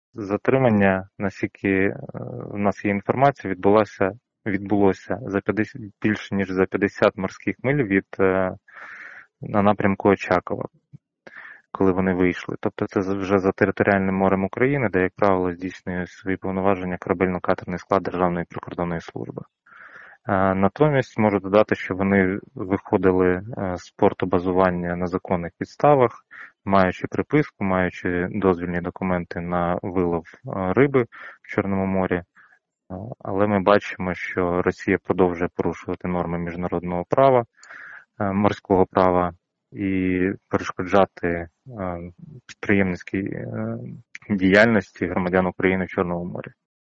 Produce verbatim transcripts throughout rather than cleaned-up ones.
Затримання, наскільки в нас є інформація, відбулося, відбулося за п'ятдесят, більше ніж за п'ятдесят морських миль від на напрямку Очакова, коли вони вийшли. Тобто це вже за територіальним морем України, де, як правило, здійснює свої повноваження корабельно-катерний склад Державної прикордонної служби. Натомість можу додати, що вони виходили з порту базування на законних підставах, маючи приписку, маючи дозвільні документи на вилов риби в Чорному морі. Але ми бачимо, що Росія продовжує порушувати норми міжнародного права, морського права і перешкоджати підприємницькій діяльності громадян України в Чорному морі.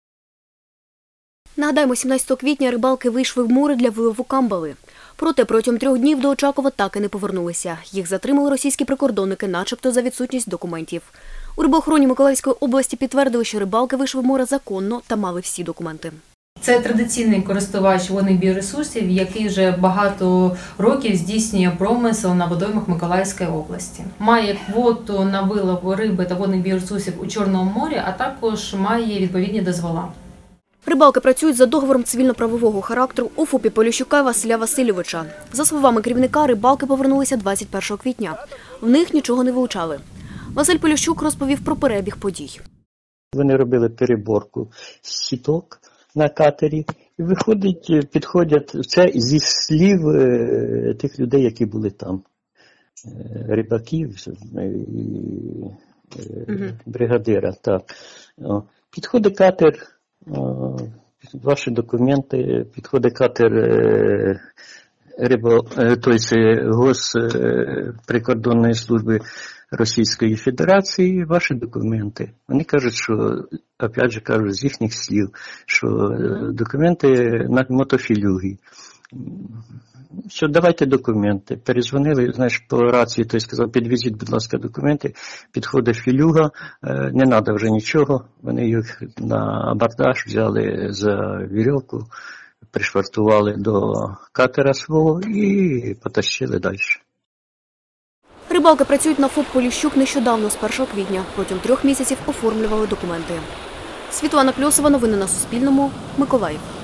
Нагадаємо, сімнадцятого квітня рибалки вийшли в море для вилову камбали. Проте протягом трьох днів до Очакова так і не повернулися. Їх затримали російські прикордонники, начебто за відсутність документів. У рибоохороні Миколаївської області підтвердили, що рибалки вийшли в море законно та мали всі документи. Це традиційний користувач водних біоресурсів, який вже багато років здійснює промисел на водоймах Миколаївської області. Має квоту на вилов риби та водних біоресурсів у Чорному морі, а також має відповідні дозвола. Рибалки працюють за договором цивільно-правового характеру у ФОПі Поліщука Василя Васильовича. За словами керівника, рибалки повернулися двадцять першого квітня. В них нічого не вилучали. Василь Поліщук розповів про перебіг подій. Вони робили переборку сіток на катері і виходить, підходять, це зі слів тих людей, які були там, рибаків і бригадира. Так. Підходить катер, ваші документи, підходить катер рибо, тобто Госприкордонної служби Російської Федерації, ваші документи. Вони кажуть, що, опять же кажуть, з їхніх слів, що документи на мотофілюги. Що, давайте документи. Перезвонили, знаєш, по рації, той сказав, підвезіть, будь ласка, документи. Підходить філюга, не треба вже нічого. Вони їх на абордаж взяли за вірьовку, пришвартували до катера свого і потащили далі. Рибалки працюють на ФОП Поліщук нещодавно, з першого квітня. Протягом трьох місяців оформлювали документи. Світлана Кльосова, новини на Суспільному, Миколаїв.